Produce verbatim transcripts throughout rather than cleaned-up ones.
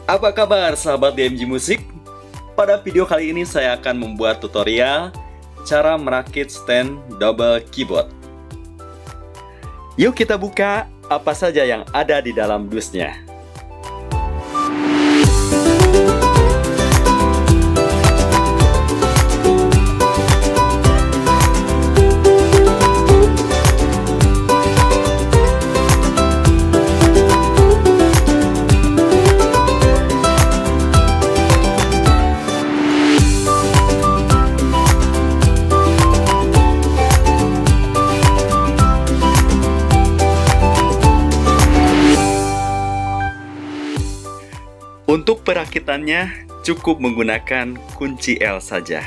Apa kabar sahabat D M G Musik? Pada video kali ini saya akan membuat tutorial cara merakit stand double keyboard. Yuk kita buka apa saja yang ada di dalam dusnya. Untuk perakitannya cukup menggunakan kunci L saja.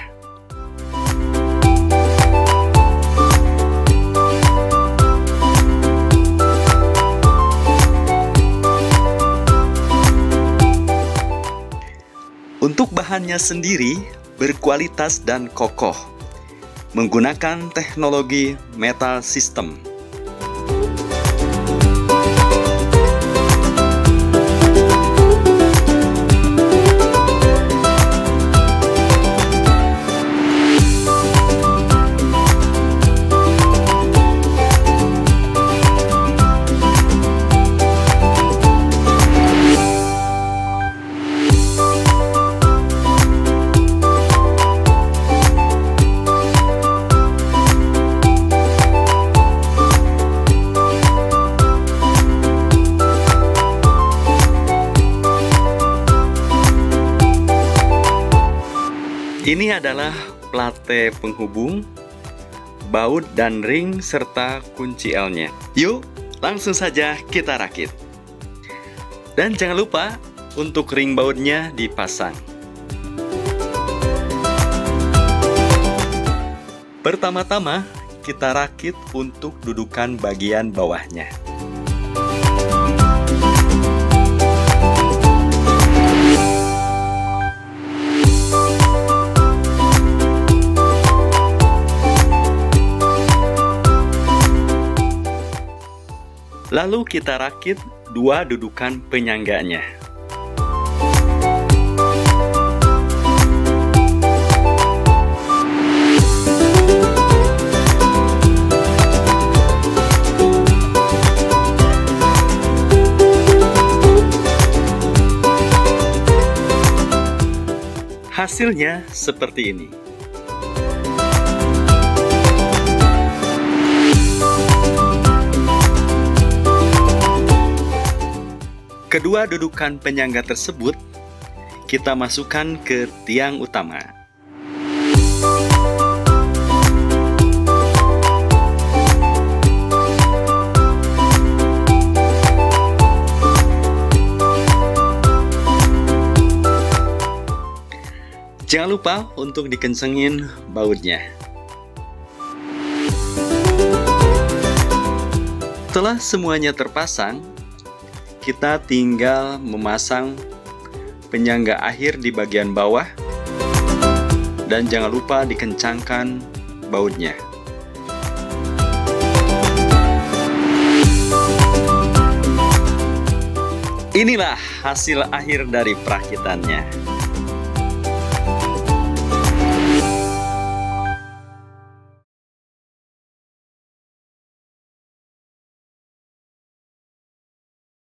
Untuk bahannya sendiri berkualitas dan kokoh, menggunakan teknologi metal system. Ini adalah plate penghubung, baut dan ring serta kunci L-nya. Yuk, langsung saja kita rakit. Dan jangan lupa untuk ring bautnya dipasang. Pertama-tama kita rakit untuk dudukan bagian bawahnya. Lalu kita rakit dua dudukan penyangganya. Hasilnya seperti ini. Kedua dudukan penyangga tersebut kita masukkan ke tiang utama. Jangan lupa untuk dikencengin bautnya. Setelah semuanya terpasang, kita tinggal memasang penyangga akhir di bagian bawah dan jangan lupa dikencangkan bautnya. Inilah hasil akhir dari perakitannya.